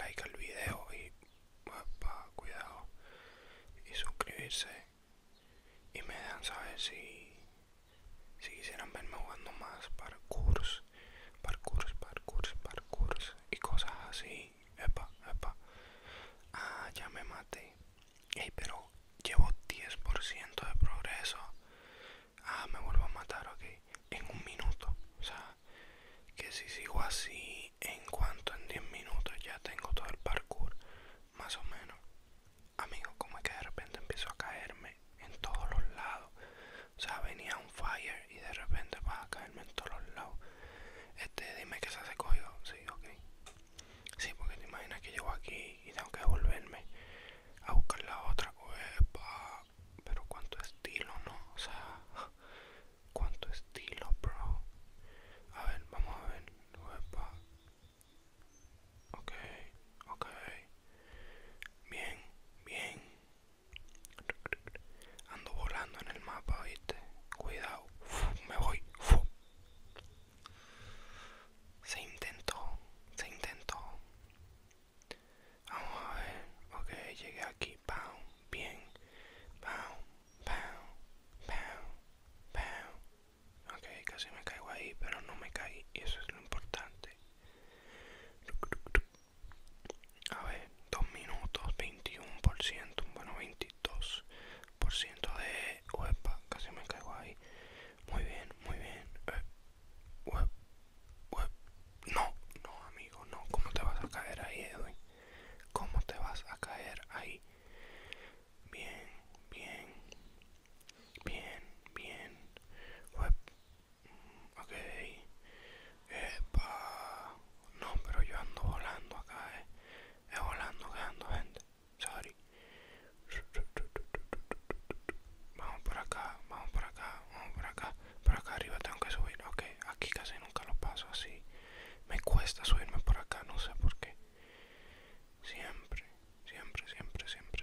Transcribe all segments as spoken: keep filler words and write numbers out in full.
like al video y pa, cuidado y suscribirse y me dejan saber si si quisieran verme jugando más parkours, parkours, parkours, parkours y cosas así. Epa, epa. Ah, ya me maté. Ey, pero llevo diez por ciento de progreso. Ah, me vuelvo a matar, ok. En un minuto. O sea, que si sigo así, en cuanto en diez minutos ya tengo todo el parkour. Más o menos. Amigo, como es que de repente empiezo a caerme en todos los lados. O sea, venía un fire y de repente va a caerme en todos los lados. Este, dime que se hace cogido. Sí, ok. Sí, porque te imaginas que llego aquí y tengo que volverme a buscar la otra. Uepa. Pero cuánto estilo, ¿no? O sea, cuánto estilo, bro. A ver, vamos a ver. Uepa. Ok, ok. Bien, bien. Ando volando en el mapa, ¿viste? Cuidado. Uf, me voy. Uf. Se intentó, se intentó. Vamos a ver. Ok, llegué aquí. Pam, bien. Pam, pam, pam, pam. Ok, casi me caigo ahí, pero no me caí. Y eso es lo importante. A ver, dos minutos, veintiuno por ciento. Bueno, veintidós por ciento de... Uepa, casi me caigo ahí. Muy bien, muy bien. Eh, uep, uep. No, no, amigo, no. ¿Cómo te vas a caer ahí, Edwin? ¿Cómo te vas a caer ahí? Bien, bien, bien, bien. Uep. Ok. Epa. No, pero yo ando volando acá, eh. Es volando que ando, gente. Sorry. Vamos por acá, vamos por acá, vamos por acá. Por acá arriba tengo que subir. Ok, aquí casi nunca lo paso así. Me cuesta subirme por acá, no sé por qué. Siempre, siempre, siempre, siempre,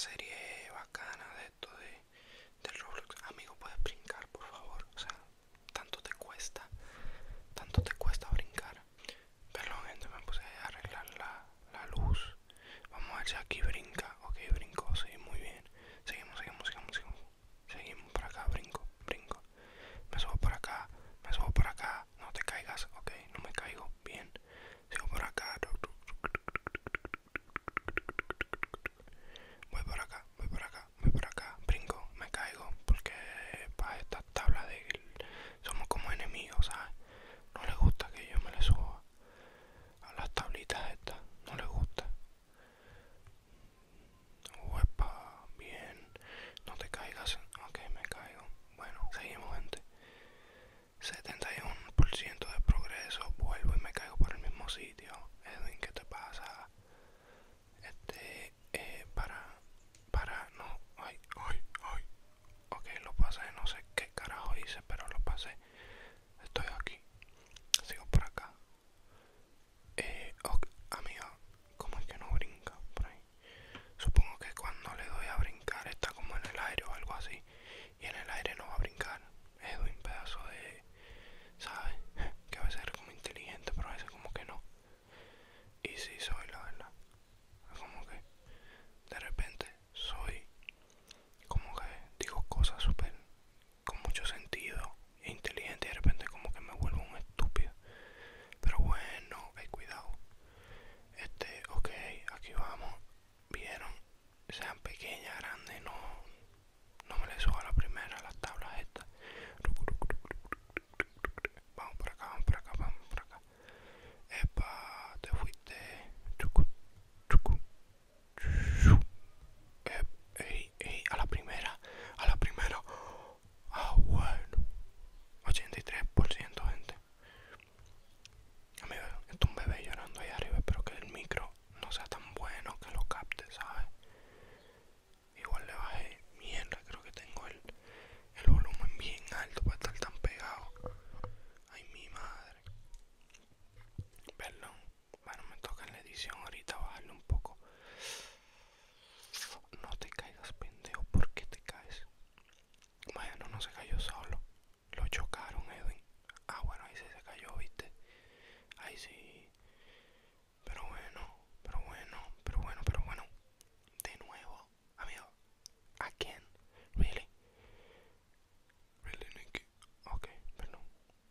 serie bacana de esto de, del Roblox. Amigo, puedes brincar, por favor. O sea, tanto te cuesta, tanto te cuesta brincar. Perdón, gente, me puse a arreglar la, la luz. Vamos a ver si aquí brinca. Ok, brinco, sí, muy bien. Seguimos, seguimos, seguimos, seguimos. Seguimos por acá, brinco, brinco. Me subo por acá, me subo por acá. No te caigas, ok, no me caigo. Bien. Sigo por acá. Voy por acá, voy por acá, voy por acá. Brinco, me caigo. Porque para estas tablas de... somos como enemigos, ¿sabes? No les gusta que yo me le suba a las tablitas estas. No les gusta. Uepa, bien. No te caigas. Ok, me caigo. Bueno, seguimos, gente. setenta y uno por ciento de progreso. Vuelvo y me caigo por el mismo sitio. Edwin, ¿qué te pasa? Este, eh, para, para, no, ay, ay, ay. Ok, lo pasé, no sé qué carajo hice, pero lo pasé. Estoy aquí. Sigo por acá. Eh, ok, amiga, ¿cómo es que no brinca por ahí? Supongo que cuando le doy a brincar está como en el aire o algo así. Y en el aire no va a brincar. Edwin, pedazo de... ¿sabes? Que a veces eres como inteligente, pero a veces como que no. Y sí soy, la verdad. Como que de repente soy... como que digo cosas súper... con mucho sentido e inteligente. Y de repente como que me vuelvo un estúpido. Pero bueno, hay cuidado. Este, ok, aquí vamos. Vieron, sean pequeñas, grandes, no, no me les subo a la primera, las tablas estas. Vamos por acá, vamos por acá, vamos por acá. Epa, te fuiste. Chucu, chucu, chu. Ep, ey, ey, a la primera, a la primera. Ah, bueno. ochenta y tres por ciento, gente. Amigo, está un bebé llorando ahí arriba. Espero que el micro no sea tan bueno que lo capte, ¿sabes? Igual le bajé mierda, creo que tengo el, el volumen bien alto para estar tan pegado. Ay, mi madre. Perdón. Bueno, me toca en la edición ahorita bajarle un poco. No te caigas, pendejo. ¿Por qué te caes? Bueno, no se cayó solo. Lo chocaron, Edwin. Ah, bueno, ahí sí se cayó, ¿viste? Ahí sí. Pero bueno, pero bueno, pero bueno, pero bueno. De nuevo, amigo. Again. Really? Really, Nicky? Ok, perdón.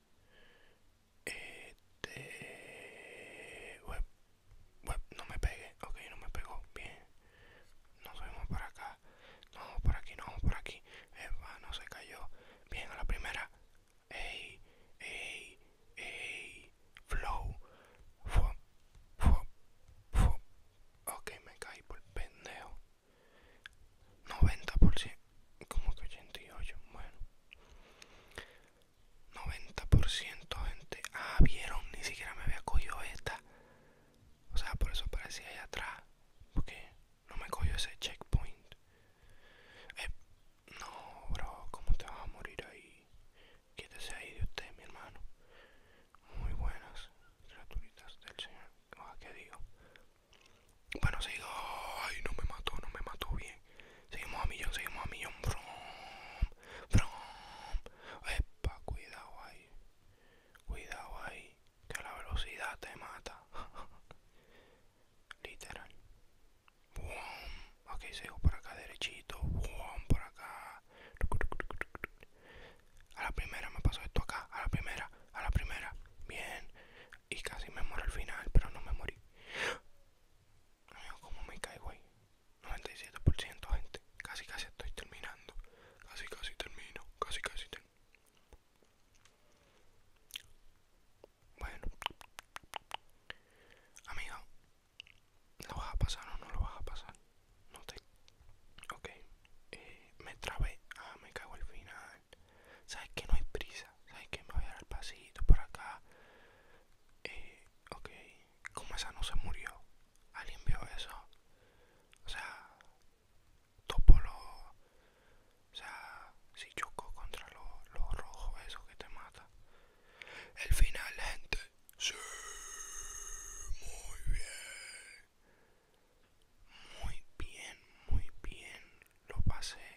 Este... Web, web, no me pegue. Ok, no me pegó. Bien. Nos vemos para acá. No, por aquí, no, por aquí. Eva, no se cayó. Bien, a la primera. Ey, ey, ey. Flow. Fuop, fuop, fuop. Ok, me caí por pendejo. noventa por ciento. Como que ochenta y ocho. Bueno. noventa por ciento, gente. Ah, vieron, ni siquiera me había cogido esta. O sea, por eso aparecía ahí atrás. Porque no me cogió ese checkpoint. Eh, no, bro, ¿cómo te vas a morir ahí? Quítese ahí de usted, mi hermano. Muy buenas criaturitas del Señor. Ah, ¿qué digo? Bueno, sigo. Ay, no me mató, no me mató bien. Seguimos a millón, seguimos a millón. Brom, brom. Epa, cuidado ahí. Cuidado ahí, que la velocidad te mata. Literal. Boom. Ok, sigo por acá derechito. Boom, por acá. A la primera me pasó esto acá. A la primera, a la primera. Bien. Y casi me muero al final, pero no me morí. Amigo, ¿cómo me caigo ahí? noventa y siete por ciento, gente. Casi, casi estoy terminando. Casi, casi termino. Casi, casi termino. Bueno, amigo, ¿lo vas a pasar o no lo vas a pasar? No te, hace